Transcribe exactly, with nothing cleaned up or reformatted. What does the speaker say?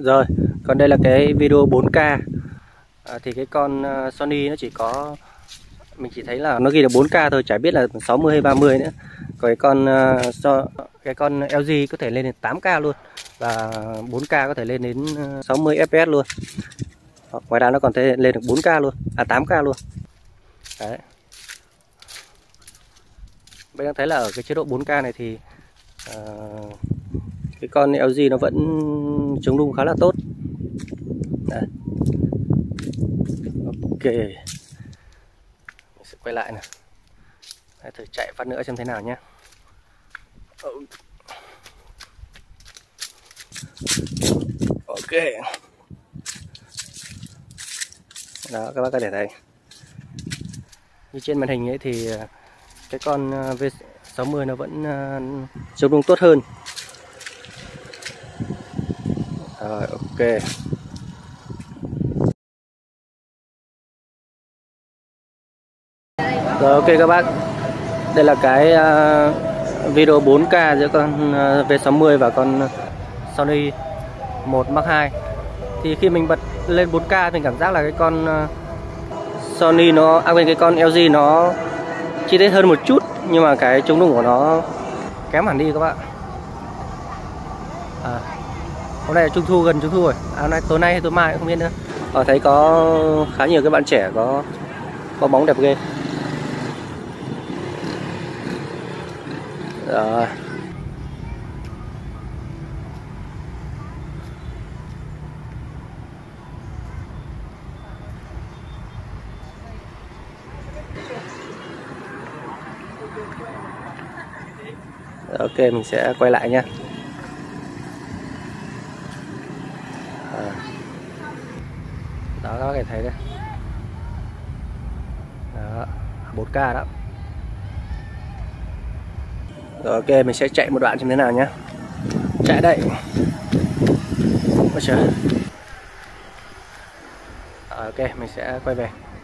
Rồi, còn đây là cái video bốn K. à, Thì cái con Sony nó chỉ có, mình chỉ thấy là nó ghi là bốn K thôi, chả biết là sáu mươi hay ba mươi nữa. Còn cái con uh, so, cái con lờ giê có thể lên đến tám K luôn. Và bốn K có thể lên đến sáu mươi F P S luôn. Ngoài ra nó còn thể lên được bốn K luôn, à tám K luôn. Đấy. Bây giờ thấy là ở cái chế độ bốn K này thì uh, cái con lờ giê nó vẫn chống rung khá là tốt. Đấy. Ok, mình sẽ quay lại này. Đấy, thử chạy phát nữa xem thế nào nhé. Ok, đó các bác có thể thấy như trên màn hình ấy thì cái con V sáu mươi nó vẫn chống rung tốt hơn. Rồi, ok. Rồi, ok các bác, đây là cái uh, video bốn K giữa con uh, V sáu mươi và con Sony một Mark hai. Thì khi mình bật lên bốn K mình cảm giác là cái con uh, Sony nó, à quên, cái con lờ giê nó chi tiết hơn một chút, nhưng mà cái chống rung của nó kém hẳn đi các bạn. À, hôm nay là trung thu, gần trung thu rồi. À, hôm nay, tối nay hay tối mai cũng không biết nữa. Ở thấy có khá nhiều các bạn trẻ có có bóng đẹp ghê. Rồi. Ok, mình sẽ quay lại nha. À. Đó, các bác có thể thấy đây. Đó, bốn K đó. Rồi, ok, mình sẽ chạy một đoạn xem thế nào nhé. Chạy đây. Ôi trời. À, ok, mình sẽ quay về.